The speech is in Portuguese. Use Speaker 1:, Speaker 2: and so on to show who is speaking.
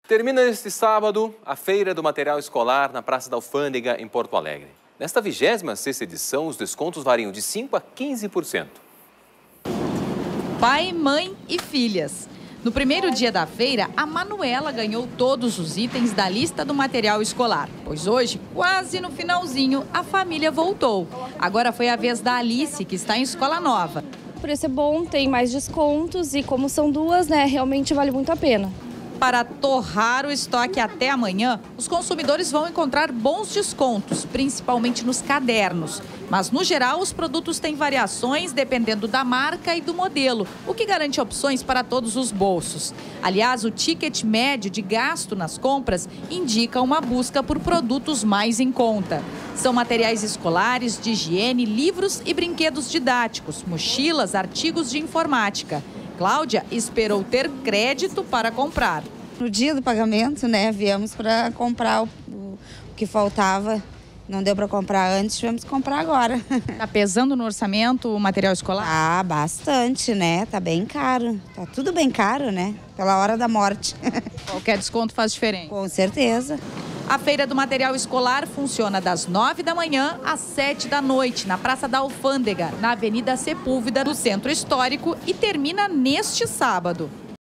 Speaker 1: Termina este sábado a Feira do Material Escolar na Praça da Alfândega, em Porto Alegre. Nesta 26ª edição, os descontos variam de 5% a 15%.
Speaker 2: Pai, mãe e filhas. No primeiro dia da feira, a Manuela ganhou todos os itens da lista do material escolar. Pois hoje, quase no finalzinho, a família voltou. Agora foi a vez da Alice, que está em escola nova.
Speaker 3: O preço é bom, tem mais descontos e como são duas, realmente vale muito a pena.
Speaker 2: Para torrar o estoque até amanhã, os consumidores vão encontrar bons descontos, principalmente nos cadernos. Mas, no geral, os produtos têm variações dependendo da marca e do modelo, o que garante opções para todos os bolsos. Aliás, o ticket médio de gasto nas compras indica uma busca por produtos mais em conta. São materiais escolares, de higiene, livros e brinquedos didáticos, mochilas, artigos de informática. Cláudia esperou ter crédito para comprar.
Speaker 4: No dia do pagamento, viemos para comprar o que faltava. Não deu para comprar antes, tivemos que comprar agora.
Speaker 2: Tá pesando no orçamento o material escolar?
Speaker 4: Ah, bastante, Tá bem caro. Tá tudo bem caro, Pela hora da morte.
Speaker 2: Qualquer desconto faz diferença.
Speaker 4: Com certeza.
Speaker 2: A Feira do Material Escolar funciona das 9 da manhã às 7 da noite, na Praça da Alfândega, na Avenida Sepúlveda, no Centro Histórico, e termina neste sábado.